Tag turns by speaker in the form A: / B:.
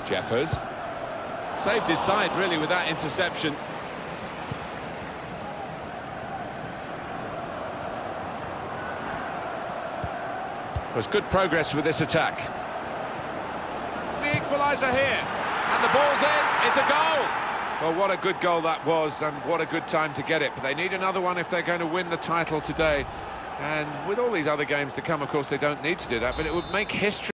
A: Jeffers. Saved his side, really, with that interception. Was good progress with this attack. The equaliser here. And the ball's in. It's a goal. Well, what a good goal that was, and what a good time to get it. But they need another one if they're going to win the title today. And with all these other games to come, of course, they don't need to do that, but it would make history.